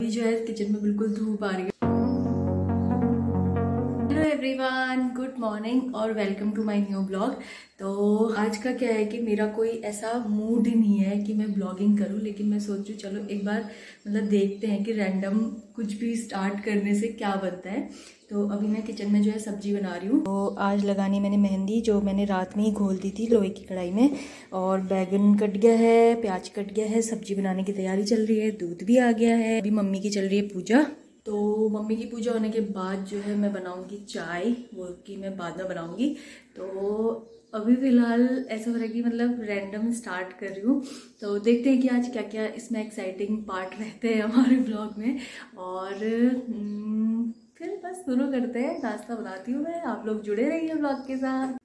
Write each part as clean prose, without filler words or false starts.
जो है किचन में बिल्कुल धूप आ रही है। हेलो एवरीवन, गुड मॉर्निंग और welcome to my new blog. तो आज का क्या है कि मेरा कोई ऐसा मूड ही नहीं है कि मैं ब्लॉगिंग करूं, लेकिन मैं सोच रही हूँ चलो एक बार मतलब देखते हैं कि रैंडम कुछ भी स्टार्ट करने से क्या बनता है। तो अभी मैं किचन में जो है सब्जी बना रही हूँ। तो आज लगानी मैंने मेहंदी, जो मैंने रात में ही घोल दी थी लोहे की कढ़ाई में। और बैगन कट गया है, प्याज कट गया है, सब्जी बनाने की तैयारी चल रही है, दूध भी आ गया है। अभी मम्मी की चल रही है पूजा। तो मम्मी की पूजा होने के बाद जो है मैं बनाऊंगी चाय, वो कि मैं बाद में बनाऊंगी। तो अभी फिलहाल ऐसा हो रहा है कि मतलब रैंडम स्टार्ट कर रही हूँ। तो देखते हैं कि आज क्या क्या इसमें एक्साइटिंग पार्ट रहते हैं हमारे ब्लॉग में। और फिर बस शुरू करते हैं। नाश्ता बनाती हूँ मैं, आप लोग जुड़े रहिए ब्लॉग के साथ।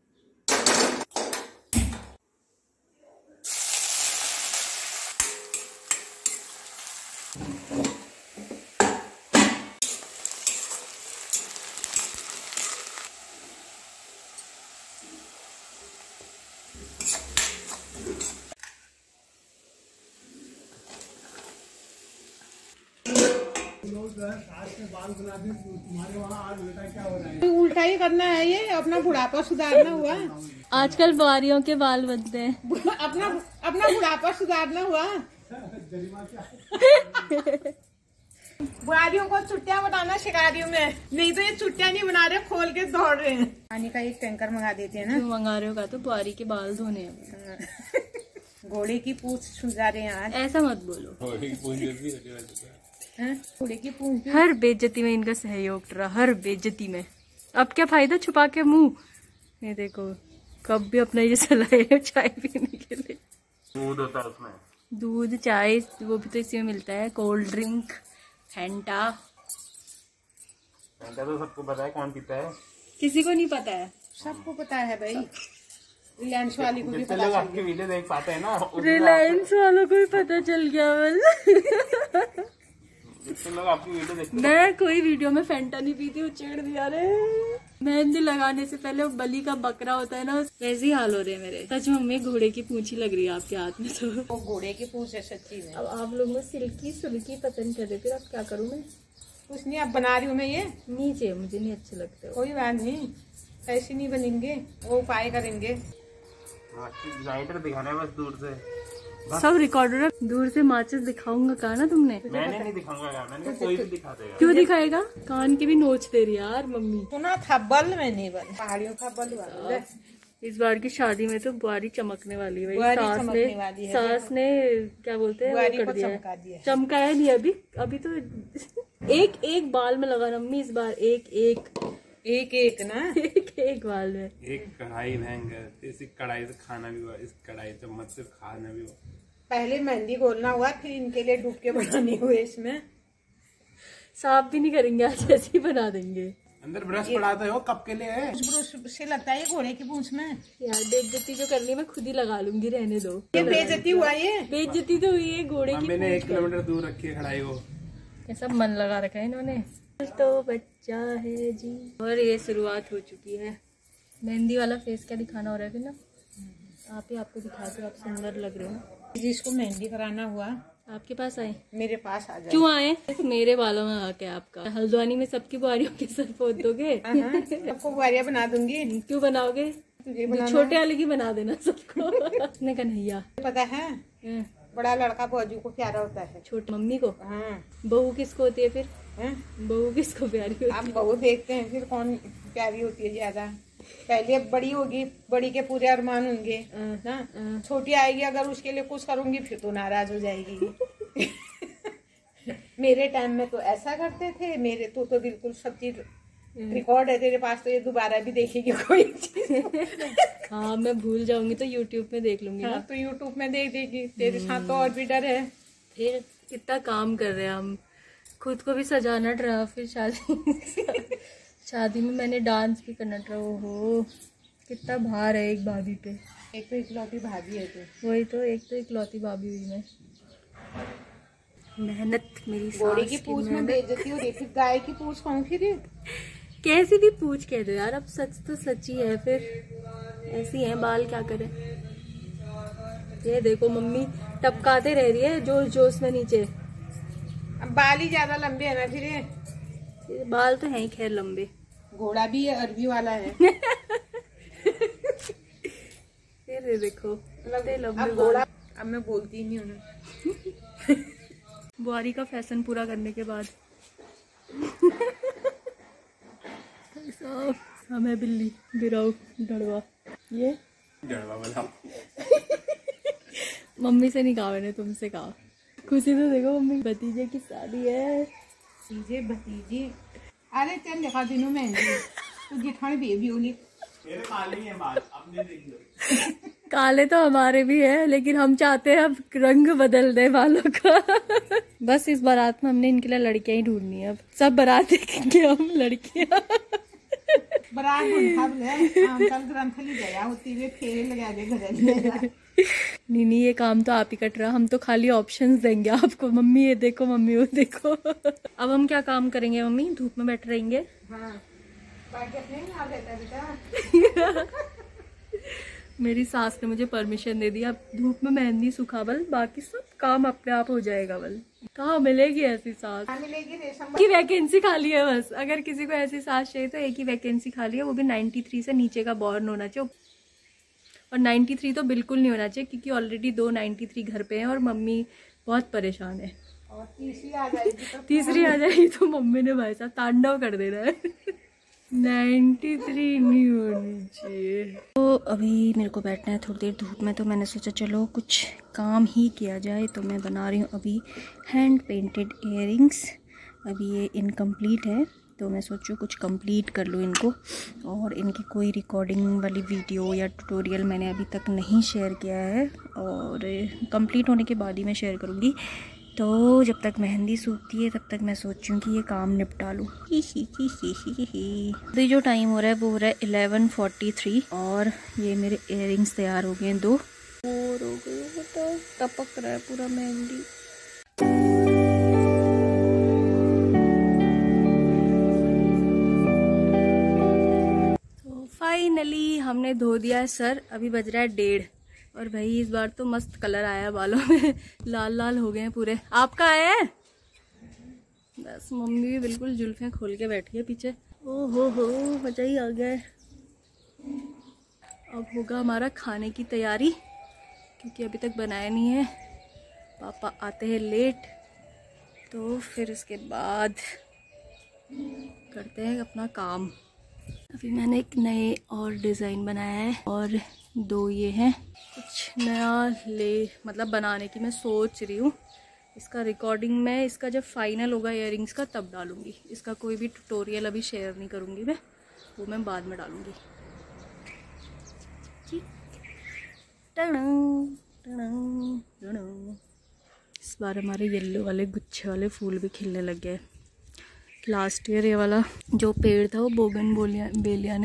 उल्टा ही करना है, ये अपना बुढ़ापा सुधारना हुआ। आजकल बुआरियों के बाल बनते हैं। अपना बुढ़ापा सुधारना हुआ। बुआरियों को चुट्टियां बनाना सिखा रही हूँ मैं, नहीं तो ये चुट्टियां नहीं बना रहे, खोल के दौड़ रहे हैं। पानी का एक टैंकर मंगा देते हैं ना। क्यों मंगा रहे हो? का तो बुआरी के बाल धोने हैं। घोड़े की पूंछ सुझा रहे हैं आज। ऐसा मत बोलो। घोड़े की पूंछ हर बेइज्जती में इनका सहयोग रहा, हर बेइज्जती में। अब क्या फायदा छुपा के मुंह। ये देखो कब भी अपना ये चलाए चाय पीने के लिए। दूध होता है उसमें, दूध चाय वो भी तो इसी में मिलता है। Cold drink, Fanta. फैंटा तो सबको पता है कौन पीता है। किसी को नहीं पता है। सबको पता है भाई, रिलायंस वाली को भी जितने पता लोग चल आपकी वीडियो देख पाते हैं ना, रिलायंस वालों को भी पता चल गया। बस जितने लोग आपकी वीडियो देखते हैं। मैं कोई वीडियो में फैंटा नहीं पीती हूँ, चिढ़ दिया रे। मेहंदी लगाने से पहले वो बलि का बकरा होता है ना, वैसे ही हाल हो रहे हैं मेरे। सच में मम्मी घोड़े की पूंछ ही लग रही है आपके हाथ में। तो वो घोड़े की पूंछ है सच्ची में। अब आप लोग में सिल्की सुल्की पसंद कर रहे थे, अब क्या करूँ मैं। कुछ नहीं, अब बना रही हूँ मैं ये। नीचे मुझे नहीं अच्छे लगते। कोई बात नहीं, ऐसे नहीं बनेंगे, वो उपाय करेंगे। लाइटर दिखाना है बस दूर से। सब रिकॉर्डर दूर से माचिस दिखाऊंगा। कहा ना तुमने। मैंने नहीं दिखाऊंगा यार, मैंने कोई भी दिखा देगा। क्यों दिखाएगा? कान के भी नोच दे रही यार मम्मी। सुना था बल में नहीं बल, पहाड़ियों का बल वाला। इस बार की शादी में तो बुआरी चमकने वाली है। बुआरी चमकने वाली है। सास ने क्या बोलते हैं बुआरी वो को कर दिया चमका दिया। चमकाया नहीं अभी तो एक एक बाल में लगा मम्मी इस बार। एक एक ना एक बाल में। एक कढ़ाई महंगा, इस कढ़ाई से खाना भी हुआ, इस कढ़ाई चम्मच से खाना भी हुआ। पहले मेहंदी घोलना हुआ, फिर इनके लिए डुबके बनाने हुए। इसमें साफ भी नहीं करेंगे आज, ऐसे ही बना देंगे। अंदर ब्रश पड़ाते हो कब के लिए है? ब्रश से लगता है ये घोड़े की पूंछ में। यार बेइज्जती जो करनी है मैं खुद ही लगा लूंगी, रहने दो। ये बेइज्जती हुआ, ये बेइज्जती तो हुई है घोड़े की। मैंने 1 पूंछ किलोमीटर दूर रखी है कढ़ाई को। ऐसा मन लगा रखा है इन्होंने। तो बच्चा है जी। और ये शुरुआत हो चुकी है। मेहंदी वाला फेस क्या दिखाना हो रहा है फिर ना, आप ही आपको दिखा दो। आप सुंदर लग रहे हो। जिसको मेहंदी कराना हुआ आपके पास आए? मेरे पास आ जाए। क्यों आए? मेरे बालों में आके आपका हल्द्वानी में सबकी बुआरियों के सर पोत दोगे? सबको बुआरियां बना दूंगी। क्यों बनाओगे? छोटे वाले की बना देना सबको। अपने कन्हैया पता है, बड़ा लड़का बाजू को प्यारा होता है। छोटी मम्मी को। हाँ। बहू किसको होती है फिर? बहू किसको प्यारी होती है? आप बहू देखते हैं फिर कौन प्यारी होती है ज्यादा। पहले बड़ी होगी, बड़ी के पूरे अरमान होंगे ना। छोटी आएगी, अगर उसके लिए कुछ करूंगी फिर तो नाराज हो जाएगी। मेरे टाइम में तो ऐसा करते थे, मेरे तो बिल्कुल सब चीज रिकॉर्ड है तेरे पास, तो ये दोबारा भी देखेगी कोई चीज। हाँ मैं भूल जाऊंगी तो यूट्यूब में देख लूंगी। हाँ, तो यूट्यूब में देख देगी। तेरे साथ तो और भी डर है। फिर कितना काम कर रहे हैं हम, खुद को भी सजाना डरा, फिर शादी में मैंने डांस भी करना डरा। ओहो कितना भार है एक भाभी पे। एक तो इकलौती भाभी है तो। वही तो, एक तो इकलौती भाभी हुई मैं। मेहनत मेरी घोड़े की पूंछ में बेइज्जती हो रही, फिर गाय की पूंछ कहूँ फिर। कैसी भी पूछ कह दो यार, अब सच तो सच ही है। फिर ऐसी है, बाल क्या करें। ये देखो मम्मी टपकाते रह रही है जोश जोश में नीचे। अब बाल ही ज्यादा लंबे है ना फिर ये। बाल तो है ही खैर लंबे। घोड़ा भी अरबी वाला है। ये देखो लंबे लंबे अब घोड़ा, अब मैं बोलती नहीं हूँ। बुआरी का फैशन पूरा करने के बाद हमें बिल्ली गिराओ डड़वा, ये डड़वा वाला मम्मी से नहीं कहा मैंने, तुमसे कहा। खुशी तो देखो मम्मी, भतीजे की शादी है। भतीजे भतीजे, अरे चल देखा दिनों में तो जेठानी बेबी होली। मेरे काले हैं बाल, अपने देख लो। काले तो हमारे भी है, लेकिन हम चाहते हैं अब रंग बदल दे बालों का। बस इस बारात में हमने इनके लिए लड़कियां ही ढूंढनी है। अब सब बारात देखेंगे हम लड़कियां। बरात आमकल ग्रंथली गया होती हुए फेरे लगा दे घर। नहीं ये काम तो आप ही कट रहा, हम तो खाली ऑप्शंस देंगे आपको। मम्मी ये देखो, मम्मी वो देखो। अब हम क्या काम करेंगे मम्मी? धूप में बैठे रहेंगे। हाँ, बाकी अपने ही हाल रहता है बेटा। मेरी सास ने मुझे परमिशन दे दी, अब धूप में मेहंदी सुखावल, बाकी सब काम अपने आप हो जाएगा। बल कहाँ मिलेगी ऐसी सास? मिलेगी रेशम की वैकेंसी खाली है बस। अगर किसी को ऐसी सास चाहिए तो एक ही वैकेंसी खाली है, वो भी 93 से नीचे का बॉर्न होना चाहिए। और 93 तो बिल्कुल नहीं होना चाहिए, क्योंकि ऑलरेडी 2 93 घर पे हैं और मम्मी बहुत परेशान है। और तीसरी आ जाएगी तो मम्मी ने भाई साहब तांडव कर देना है। 93 नहीं होनी चाहिए। तो अभी मेरे को बैठना है थोड़ी देर धूप में, तो मैंने सोचा चलो कुछ काम ही किया जाए। तो मैं बना रही हूँ अभी हैंड पेंटेड इयररिंग्स। अभी ये इनकम्प्लीट है, तो मैं सोचूँ कुछ कंप्लीट कर लूँ इनको। और इनकी कोई रिकॉर्डिंग वाली वीडियो या ट्यूटोरियल मैंने अभी तक नहीं शेयर किया है, और कंप्लीट होने के बाद ही मैं शेयर करूँगी। तो जब तक मेहंदी सूखती है तब तक मैं सोच रही हूँ कि ये काम निपटा लूँ। अभी जो टाइम हो रहा है वो हो रहा है 11:43, और ये मेरे इयररिंग्स तैयार हो गए हैं 2। और हो गए तो टपक रहा है पूरा मेहंदी। तो फाइनली हमने धो दिया है सर, अभी बज रहा है 1:30। और भाई इस बार तो मस्त कलर आया बालों में। लाल लाल हो गए हैं पूरे। आपका आया है? बस मम्मी भी बिल्कुल जुल्फें खोल के बैठी है पीछे। ओहो हो, मजा ही आ गया है। अब होगा हमारा खाने की तैयारी, क्योंकि अभी तक बनाया नहीं है। पापा आते हैं लेट, तो फिर उसके बाद करते हैं अपना काम। अभी मैंने एक नए और डिज़ाइन बनाया है, और 2 ये हैं। कुछ नया मतलब बनाने की मैं सोच रही हूँ। इसका रिकॉर्डिंग मैं इसका जब फाइनल होगा इयररिंग्स का तब डालूँगी। इसका कोई भी ट्यूटोरियल अभी शेयर नहीं करूँगी मैं, वो मैं बाद में डालूँगी। इस बार हमारे येलो वाले गुच्छे वाले फूल भी खिलने लग गए। लास्ट ईयर ये वाला जो पेड़ था वो बोगनवेलिया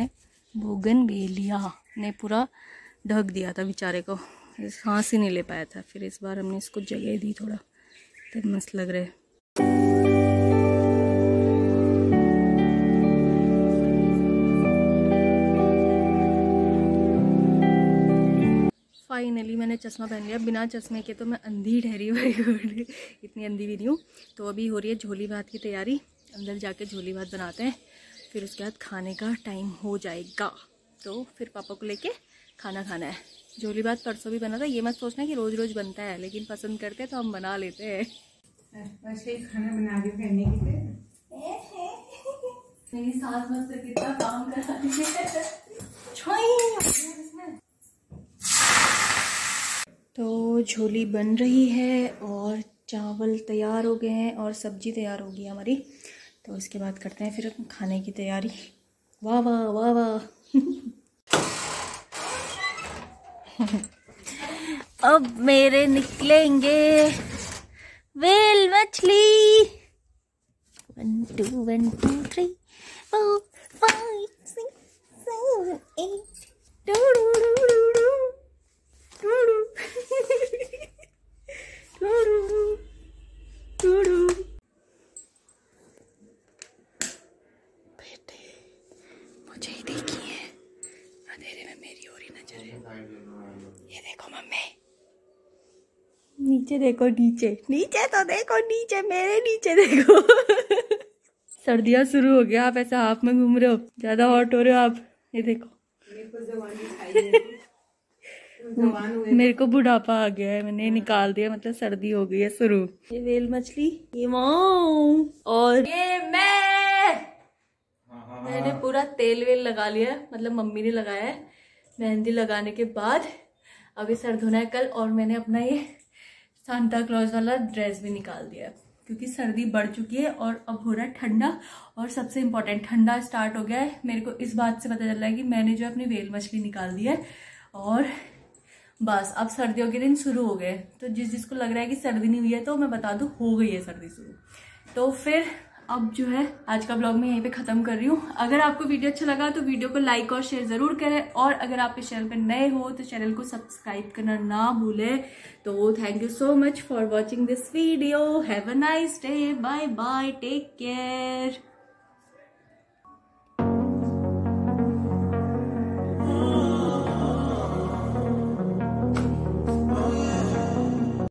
ने पूरा ढक दिया था बेचारे को, सांस ही नहीं ले पाया था। फिर इस बार हमने इसको जगह दी थोड़ा, तो मस्त लग रहा है। फाइनली मैंने चश्मा पहन लिया। बिना चश्मे के तो मैं अंधी ठहरी हुई, इतनी अंधी भी नहीं हूँ। तो अभी हो रही है झोली भात की तैयारी। अंदर जाके झोली भात बनाते हैं, फिर उसके बाद खाने का टाइम हो जाएगा। तो फिर पापा को लेके खाना खाना है। झोली भात परसों भी बना था, ये मत सोचना कि रोज़ रोज़ बनता है, लेकिन पसंद करते हैं तो हम बना लेते हैं। वैसे ही खाना बना के खाने के लिए मेरी सास मस्त कितना काम कराती है। तो झोली बन रही है, और चावल तैयार हो गए हैं, और सब्जी तैयार होगी हमारी। तो इसके बाद करते हैं फिर खाने की तैयारी। वाह वाह वाह वाह। अब मेरे निकलेंगे वेल मछली। 1 2 1 2 3 4 5 6 7 8 बेटे मुझे ही देखिए, अंधेरे में मेरी और ही नजर है। ये देखो मम्मी, नीचे देखो, नीचे नीचे तो देखो, नीचे मेरे नीचे देखो। सर्दियाँ शुरू हो गया, आप ऐसा हाफ में घूम रहे हो, ज्यादा हॉट हो रहे हो आप। ये देखो मेरे को बुढ़ापा आ गया है, मैंने निकाल दिया, मतलब सर्दी हो गई है शुरू। ये वेल मछली, ये मॉम, और ये मैंने पूरा तेल वेल लगा लिया है, मतलब मम्मी ने लगाया है। मेहंदी लगाने के बाद अभी सर धोना है कल, और मैंने अपना ये सांता क्लॉज वाला ड्रेस भी निकाल दिया है क्योंकि सर्दी बढ़ चुकी है और अब हो रहा है ठंडा। और सबसे इम्पोर्टेंट, ठंडा स्टार्ट हो गया है। मेरे को इस बात से पता चल रहा है कि मैंने जो अपनी वेल मछली निकाल दी है, और बस अब सर्दियों के दिन शुरू हो गए। तो जिसको लग रहा है कि सर्दी नहीं हुई है, तो मैं बता दूं हो गई है सर्दी शुरू। तो फिर अब जो है आज का ब्लॉग मैं यहीं पे ख़त्म कर रही हूँ। अगर आपको वीडियो अच्छा लगा तो वीडियो को लाइक और शेयर ज़रूर करें, और अगर आप इस चैनल पे नए हो तो चैनल को सब्सक्राइब करना ना भूलें। तो thank you so much for watching this video. Have a nice day, bye bye, take care.